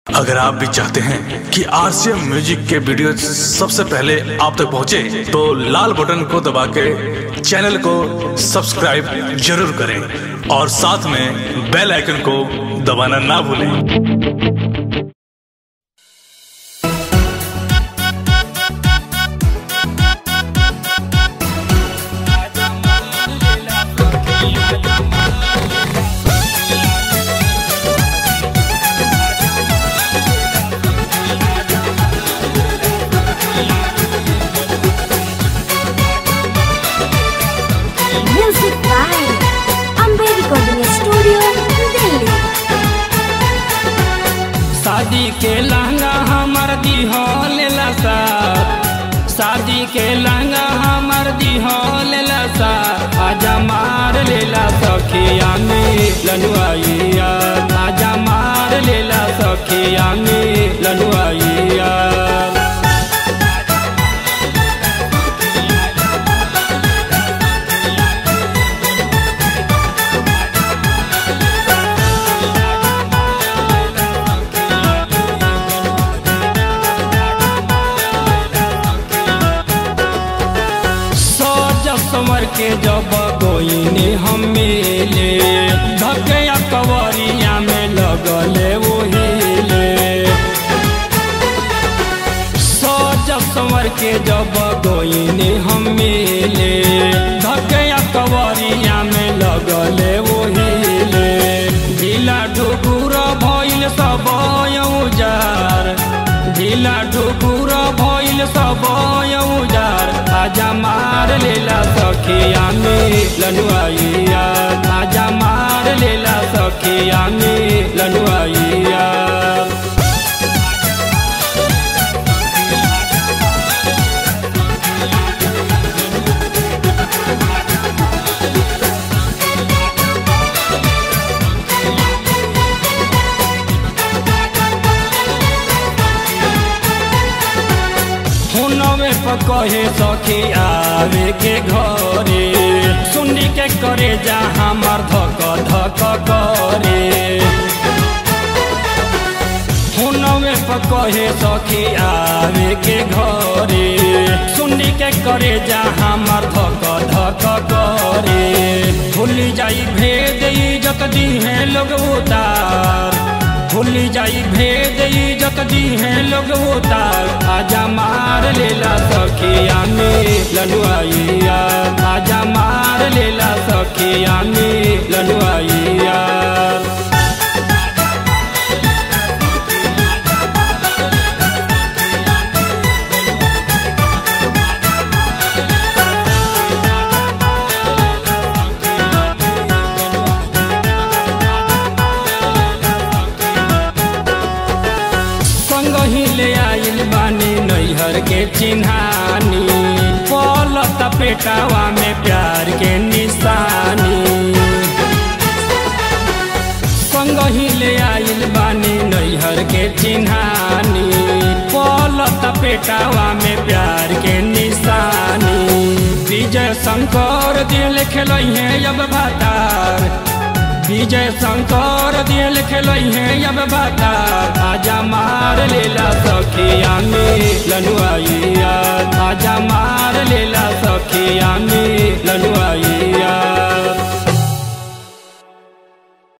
अगर आप भी चाहते हैं कि आरसीएम म्यूजिक के वीडियो सबसे पहले आप तक पहुंचे, तो लाल बटन को दबा के चैनल को सब्सक्राइब जरूर करें और साथ में बेल आइकन को दबाना ना भूलें। शादी के लहंगा हमर दिहल साथ, शादी के लहंगा हमर दिहल साथ, आजा मार लेला सखिया में लनुआइया, आजा मार लेला सखिया में लनुआइया। समर के जब गोइने हम मिले, धकया कवरिया में लगले वो हिले। सजब समर के जब गोइने हम मिले, धकया कवरिया में लगले वो हिले। ढीला ढुकुर भइल सब उजार, ढीला ढुकुर भइल सब उजार, आजा मार लेला सखिया में लनुआइया, आजा मार लेला सखिया में लनुआइया। हुनवे पर कहे सखी आवे के घरे, सुनी के करे जा हमार धक धक करे। हुनवे पर कहे सखी आवे के घरे, सुनी के करे जा हमार धक धक करे। भूल जाई भेद इज्जत दी है लोग उतार, भूल जाई भेद इज्जत दी है लोग उतार, आजा मार लेला सखिया में लनुआइया, आजा मार लेला सखिया में लनुआइया। ले आइल बानी नैहर के चिन्हानी, पलत पेटावा में प्यार के निशानी। संगही ले आइल बानी नैहर के चिन्हानी, पलत पेटावा में प्यार के निशानी। विजय शंकर दिल खेलई है अब भातार, विजय शंकर दिल खेलई है अब भातार, आजा मार लेला सखिया में लनुआइया, आजा मार लेला सखिया में लनुआइया।